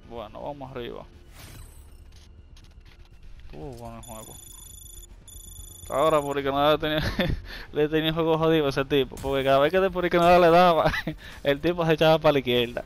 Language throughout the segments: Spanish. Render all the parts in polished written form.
Bueno, vamos arriba. Bueno el juego. Ahora por Canadá tenía, le tenía un juego jodido a ese tipo, porque cada vez que de por Canadá le daba, el tipo se echaba para la izquierda.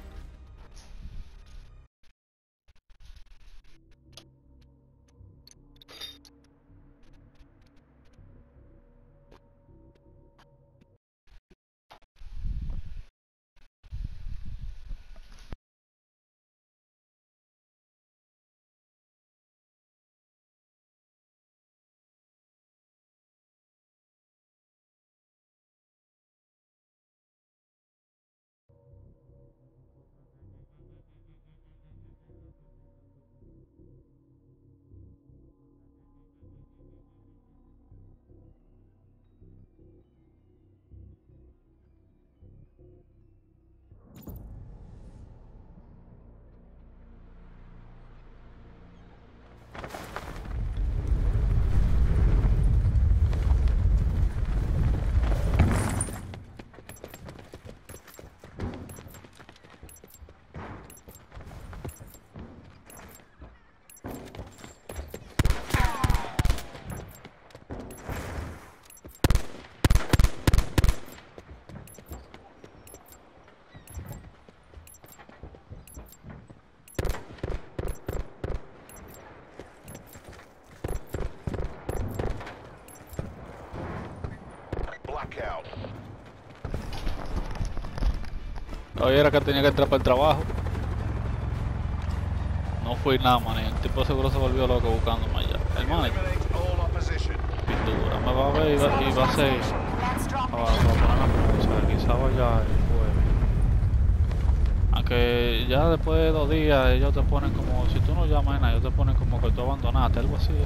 Hoy era que tenía que entrar para el trabajo. No fui nada, man. El tipo seguro se volvió loco buscándome allá. El manager. Pintura. Me va a ver y va a ser. Va a poner la cosa. Quizá vaya el jueves. Aunque ya después de 2 días ellos te ponen como. Si tú no llamas nada, ellos te ponen como que tú abandonaste, algo así.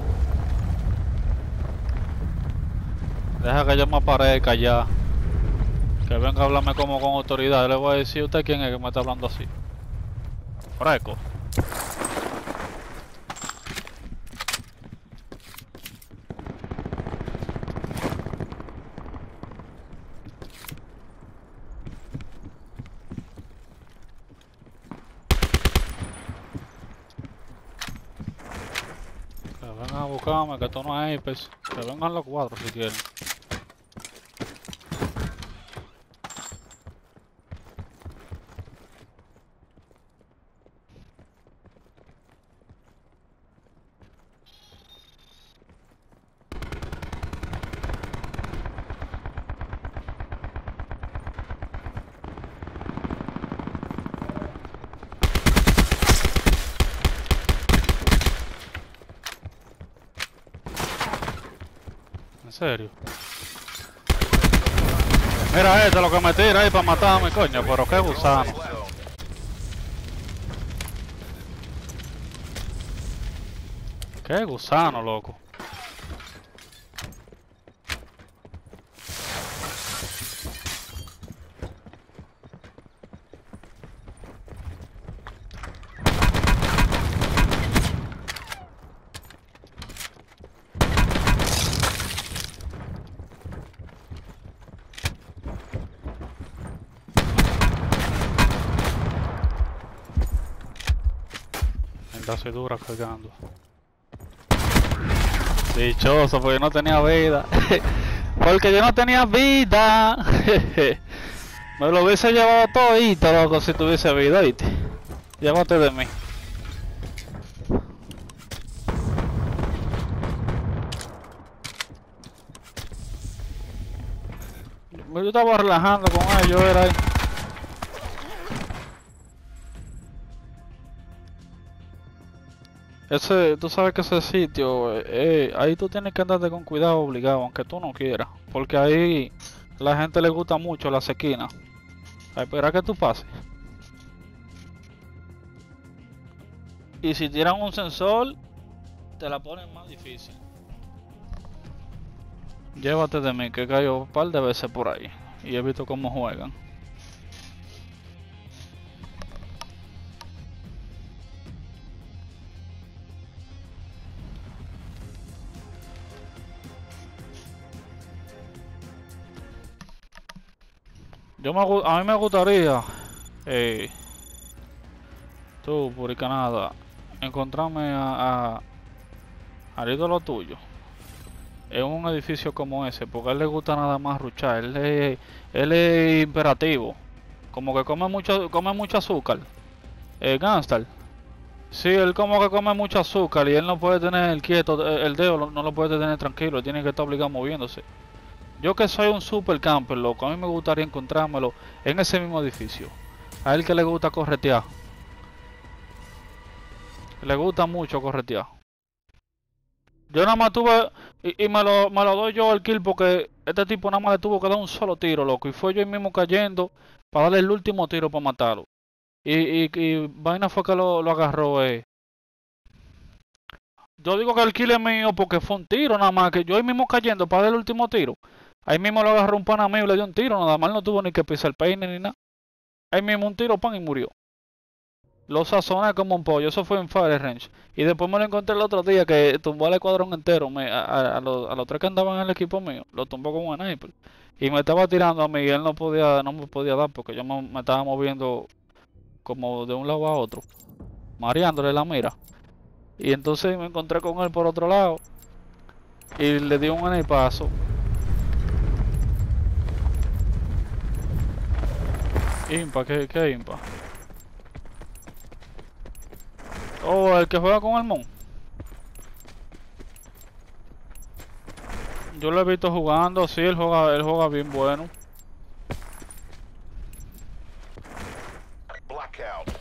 Deja que yo me aparezca ya. Que venga a hablarme como con autoridad. Yo le voy a decir, ¿usted quién es que me está hablando así? Fresco. Que vengan a buscarme, que esto no es Apex. Que vengan los 4 si quieren. En serio. Mira esto lo que me tira ahí para matarme, coño, pero qué gusano. Qué gusano, loco. Así dura cargando. Dichoso, porque yo no tenía vida. Porque yo no tenía vida. Me lo hubiese llevado todito, loco, si tuviese vida, ¿viste? Llévate de mí. Yo estaba relajando con ellos, era ahí. Tú sabes que ese sitio, ahí tú tienes que andarte con cuidado obligado, aunque tú no quieras. Porque ahí la gente le gusta mucho las esquinas. A esperar que tú pases. Y si tiran un sensor, te la ponen más difícil. Llévate de mí, que cayó un par de veces por ahí. Y he visto cómo juegan. A mí me gustaría, Tú, Puricanada, encontrame al ídolo tuyo en un edificio como ese, porque a él le gusta nada más ruchar. Él es imperativo, como que come mucho azúcar. Gangstar. Sí, él como que come mucho azúcar y él no puede tener quieto, el dedo no lo puede tener tranquilo, él tiene que estar obligado moviéndose. Yo que soy un super camper, loco, a mí me gustaría encontrármelo en ese mismo edificio. A él que le gusta corretear. Le gusta mucho corretear. Yo nada más tuve, y me lo doy yo al kill porque este tipo nada más le tuvo que dar un solo tiro, loco. Y fue yo mismo cayendo para darle el último tiro para matarlo. Y vaina fue que lo agarró, Yo digo que el kill es mío porque fue un tiro nada más, que yo ahí mismo cayendo para dar el último tiro. Ahí mismo lo agarró un pana mío y le dio un tiro, nada más no tuvo ni que pisar el peine ni nada. Ahí mismo un tiro, pan, y murió. Lo sazoné como un pollo, eso fue en Fire Range. Y después me lo encontré el otro día que tumbó al escuadrón entero. A los tres que andaban en el equipo mío, lo tumbó como un sniper. Y me estaba tirando a mí y él no me podía dar porque yo me estaba moviendo como de un lado a otro, mareándole la mira. Y entonces me encontré con él por otro lado y le di un snipazo. Impa, ¿qué impa? Oh, el que juega con el Mon. Yo lo he visto jugando, sí, él juega bien bueno. Blackout.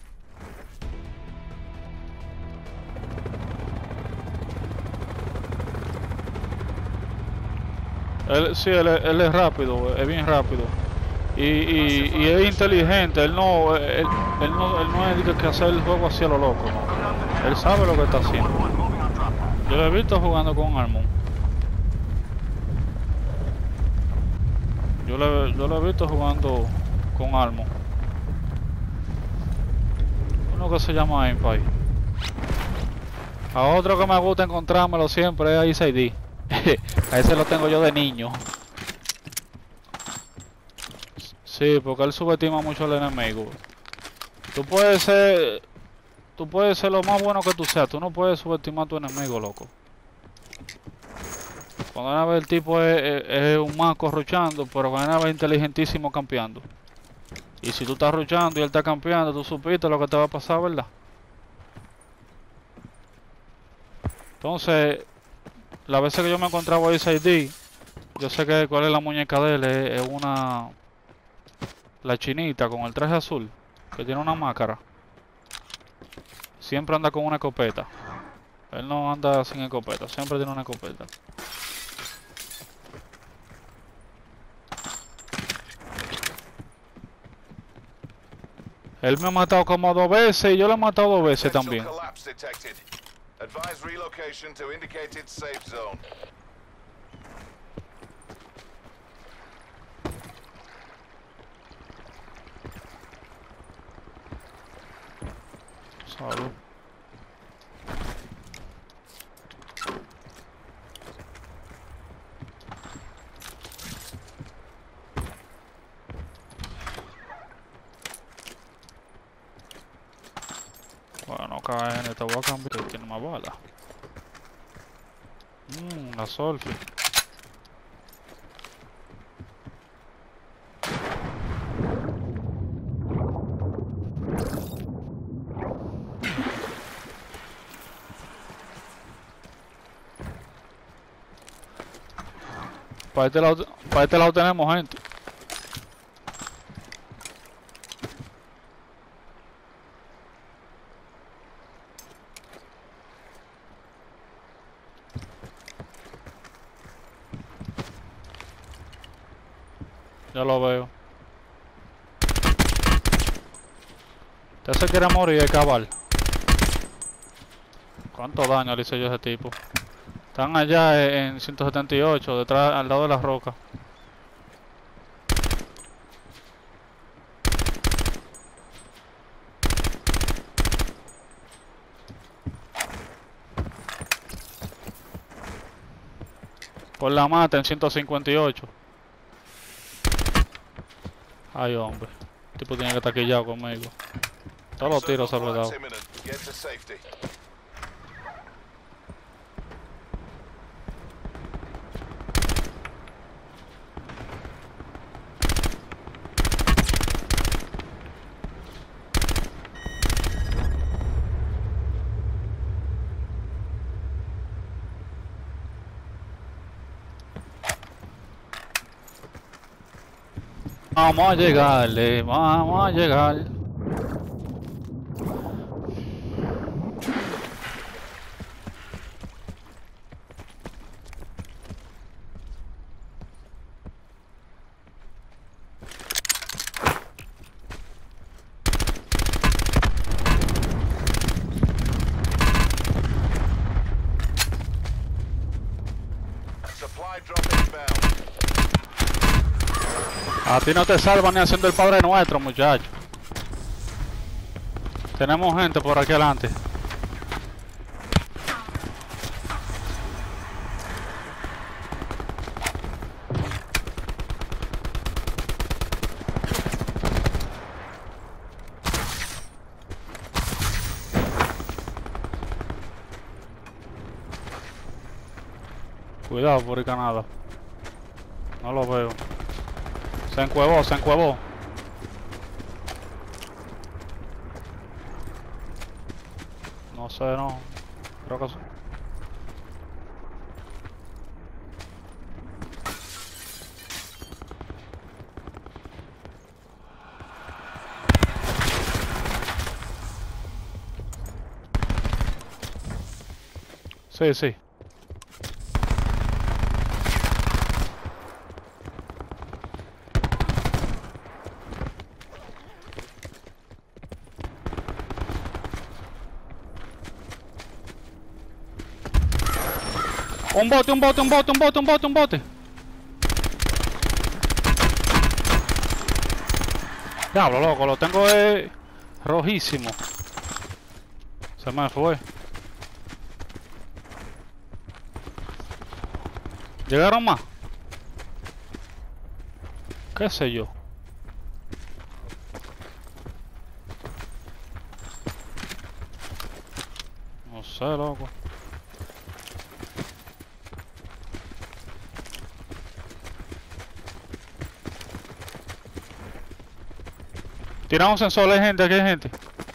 Sí, él es rápido, es bien rápido. Y es inteligente, él no es el que hace el juego así a lo loco, no. Él sabe lo que está haciendo. Yo lo he visto jugando con Armon. Yo lo he visto jugando con Armon. Uno que se llama Empire. A otro que me gusta encontrármelo siempre es Ice ID. A ese lo tengo yo de niño. Sí, porque él subestima mucho al enemigo. Tú puedes ser lo más bueno que tú seas. Tú no puedes subestimar a tu enemigo, loco. Cuando una vez el tipo es un maco ruchando, pero cuando una vez inteligentísimo campeando. Y si tú estás ruchando y él está campeando, tú supiste lo que te va a pasar, ¿verdad? Entonces, las veces que yo me encontraba a ID, yo sé que cuál es la muñeca de él, es una... La chinita con el traje azul, que tiene una máscara. Siempre anda con una escopeta. Él no anda sin escopeta, siempre tiene una escopeta. Él me ha matado como 2 veces y yo le he matado 2 veces también. Advise relocation to indicated safe zone. Salud. Bueno, KN, te voy a cambiar, tiene más bala. La Solfi. Para este lado tenemos gente. Ya lo veo. Usted se quiere morir de cabal. ¿Cuánto daño le hice yo a ese tipo? Están allá en 178, detrás, al lado de las rocas. Por la mata en 158. Ay, hombre. El tipo tiene que estar quillado conmigo. Todos los tiros se Circle lo he dado. collapse imminent. Get to safety. Vamos a llegarle, vamos a llegar. Supply drop inbound. A ti no te salvan ni haciendo el Padre Nuestro, muchacho. Tenemos gente por aquí adelante. Cuidado, por Canadá. No lo veo. Se encuevó, se encuevó. No sé, no. Creo que sí. Sí, sí. Un bote, un bote, un bote, un bote, un bote, un bote. Diablo, loco, lo tengo rojísimo. Se me fue. ¿Llegaron más? ¿Qué sé yo? No sé, loco. Tira un sensor, hay gente, aquí hay gente.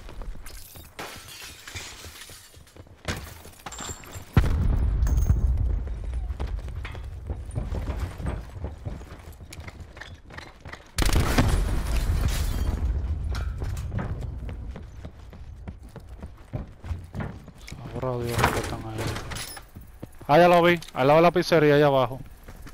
Sabrá Dios que están ahí. Ah, ya lo vi, al lado de la pizzería, allá abajo.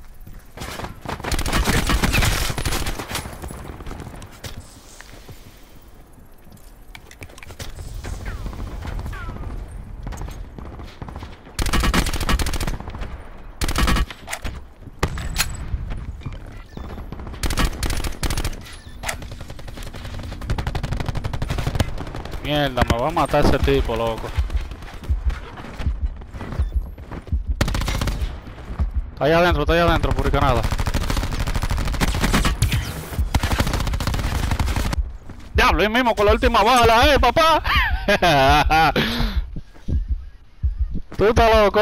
Mierda, me va a matar ese tipo, loco. Está allá adentro, puricanada. Diablo, ahí mismo con la última bala, papá. Tú estás loco,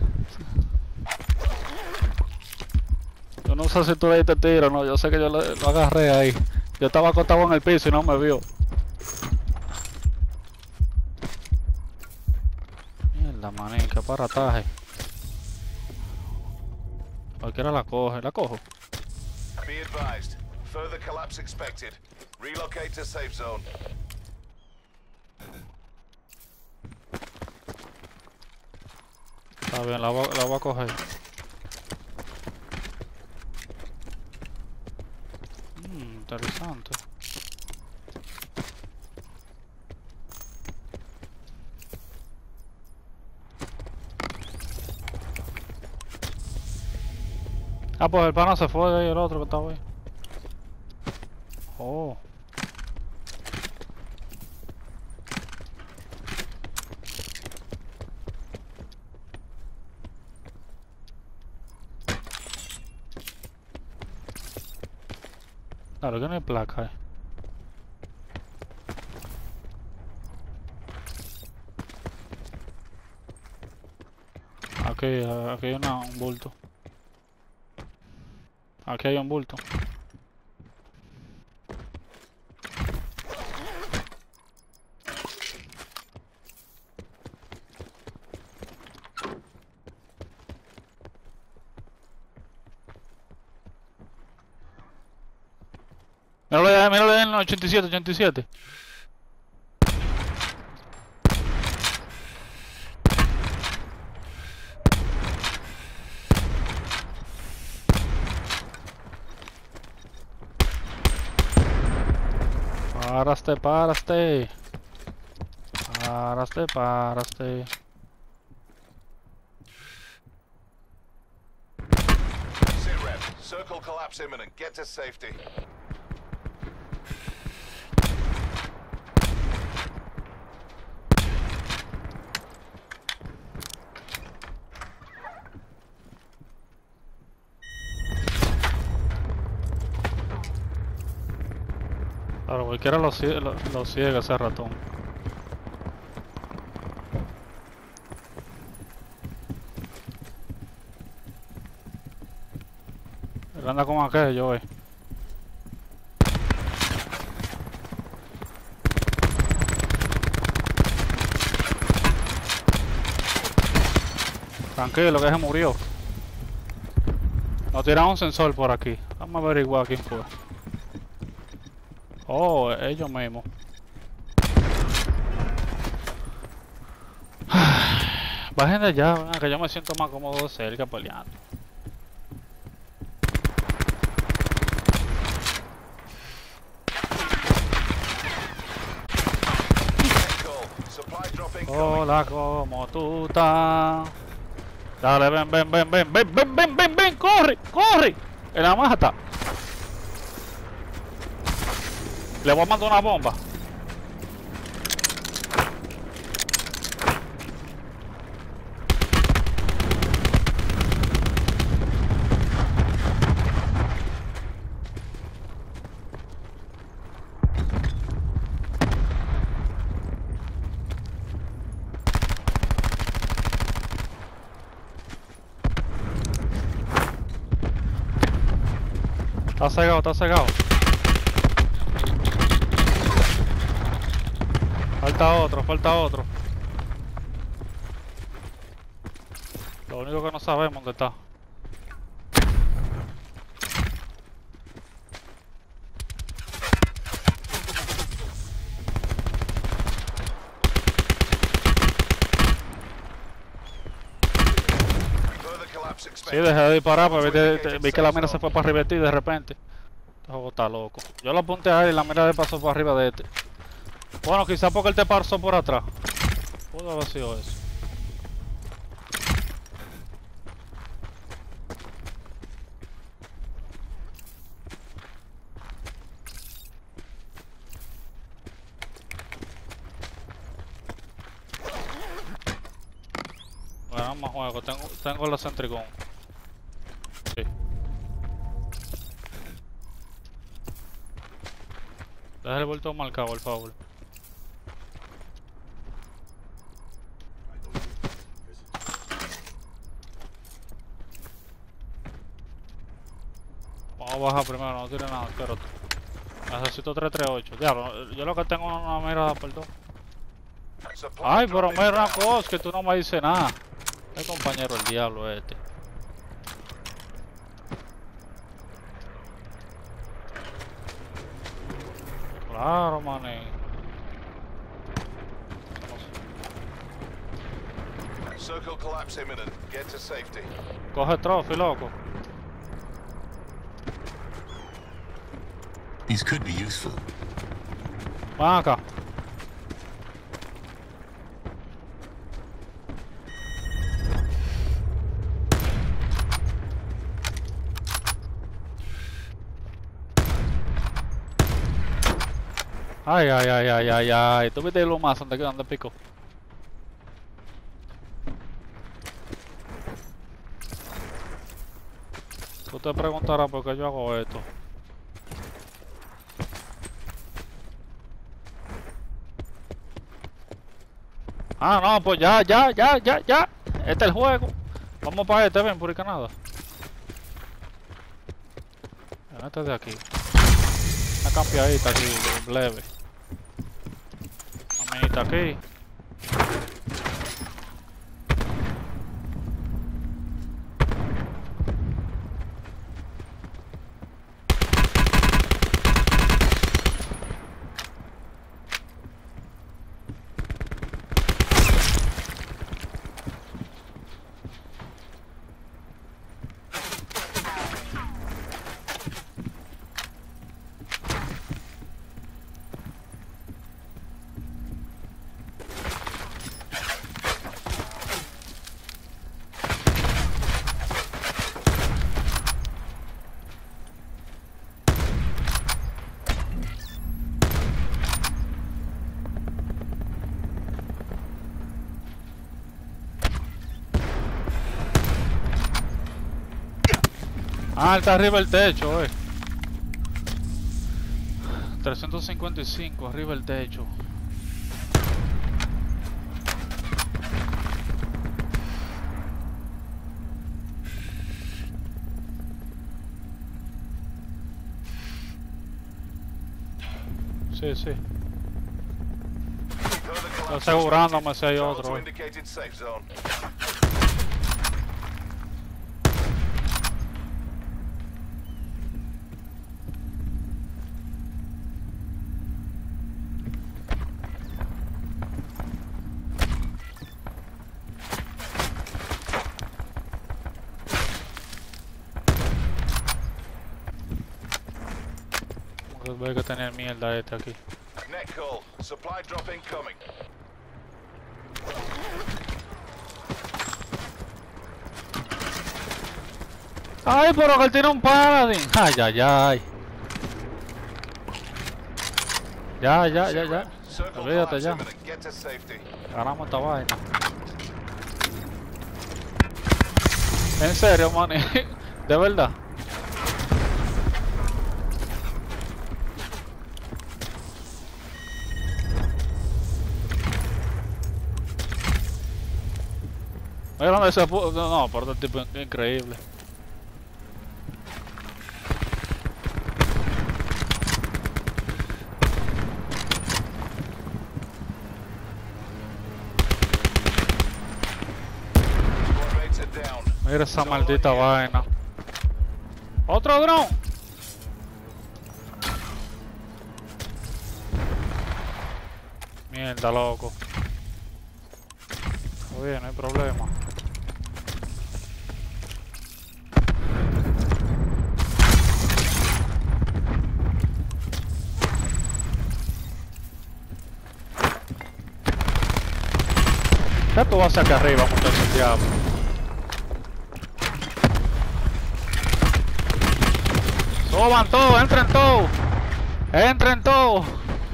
Yo no sé si tú le diste tiro, no, yo sé que yo lo agarré ahí. Yo estaba acostado en el piso y no me vio. Mierda, manín, qué parataje. Cualquiera la coge, la cojo. Be advised. Further collapse expected. Relocate to safe zone. Está bien, la voy a coger. Interesante. Ah, pues el pana se fue de ahí, el otro que estaba ahí. Oh. Claro que no hay placa, aquí hay un bulto. Aquí hay un bulto. Míralo en el 87, 87. Paraste. Sit rep. Circle collapse imminent. Get to safety. Claro, cualquiera lo ciega ese ratón. Él anda con aquello, Tranquilo, que se murió. Nos tiraron un sensor por aquí. Vamos a averiguar quién fue. Oh, ellos mismos. Bajen de allá, que yo me siento más cómodo cerca peleando. Supply drop incoming. Hola, ¿cómo tú estás? Dale, ven, corre. En la mata. Le voy a mandar una bomba. Está cegado. Falta otro. Lo único que no sabemos dónde está. Further collapse Sí, expected. dejé de disparar, pues vi que la mira se fue para arriba de ti de repente. Este juego está loco. Yo lo apunté a él y la mira le pasó por arriba de este. Bueno, quizás porque él te pasó por atrás. Pudo haber sido eso. Bueno, más juego. Tengo la Centricon. Sí. Deja el vuelto marcado, por favor. Vamos a bajar primero, no tire nada, espérate. Necesito 338. Diablo, yo lo que tengo es una mira, perdón. Supply Ay, drop pero mira una inbound. cosa, que tú no me dices nada. Es compañero el diablo este. Claro, maní. Circle collapse imminent. Get to safety. Coge trophy, loco. These could be useful. Ven acá. Ay. Tú viste lo más donde pico. Tú te preguntarás por qué yo hago esto. Ah, no, pues ya. Este es el juego. Vamos para este, ven, por Canadá. Este de aquí. Una campeadita aquí, leve. Una minita aquí. Ah, está arriba el techo, 355, arriba el techo. Sí, sí. Estoy asegurándome si hay otro. Voy a tener mierda este aquí. Net call. Supply drop incoming. Ay, pero que él tiene un paladín. Ay, ay, ay. Ya. Olvídate ya. Ganamos esta vaina. En serio, man. De verdad. Mira dónde se puso. No, pero este tipo es increíble. Mira esa maldita vaina. ¡Otro dron! Mierda, loco. Muy bien, no hay problema. ¿Qué tú vas acá arriba, muchacho, diablo? Suban todos, entren todos. Entren todos.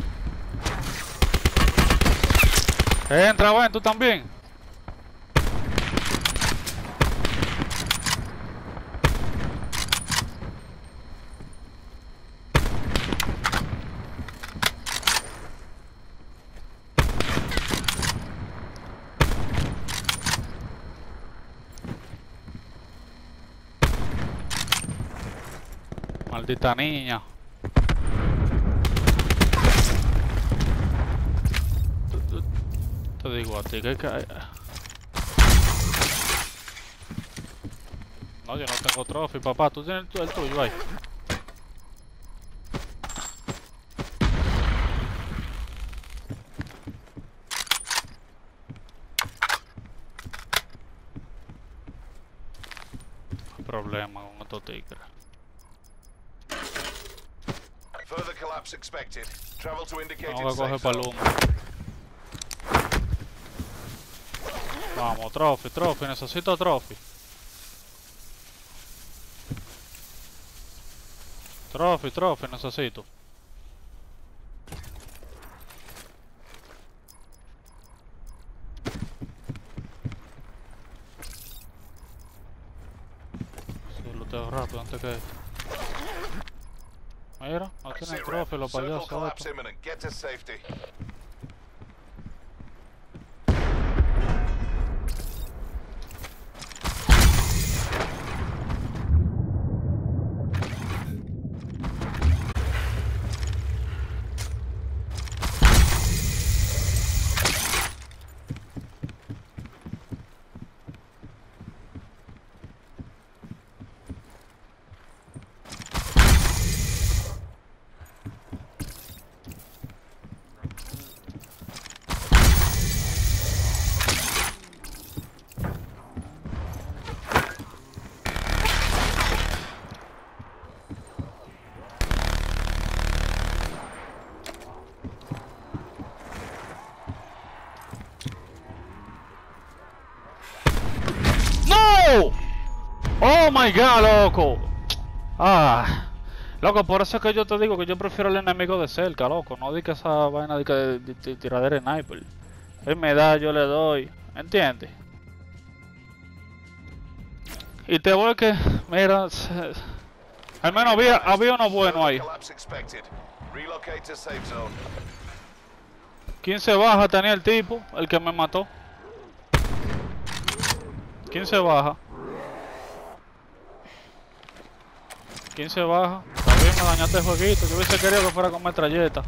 Entra, ven, tú también. Maldita niña. Te digo a ti que... No, yo no tengo trophy, papá. Tú tienes el tuyo ahí. No hay problema con estos tigres. Further collapse expected. Travel to indicated Tengo que coger safe para el zone. humo. Vamos, trophy, necesito trophy. Trophy, necesito. Si lo tengo rápido antes que... Mira, no tiene Sit trophy, rep. los Circle payasos collapse estos. imminent. Get to safety. Oh my god, loco. Ah. Loco, por eso es que yo te digo que yo prefiero el enemigo de cerca, loco. No di que esa vaina de tiradera de sniper. Él me da, yo le doy. ¿Entiendes? Y te voy que, mira, al menos había uno bueno ahí. Collapse expected. Relocate to safe zone. 15 baja tenía el tipo, el que me mató. 15 baja. 15 baja. También me dañaste el jueguito. Yo hubiese querido que fuera con metralleta.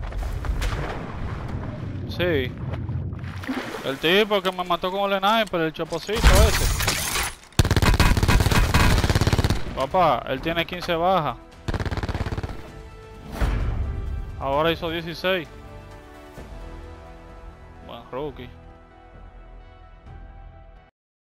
Sí. El tipo que me mató con el sniper, el chapocito ese. Papá, él tiene 15 bajas. Ahora hizo 16. Buen rookie.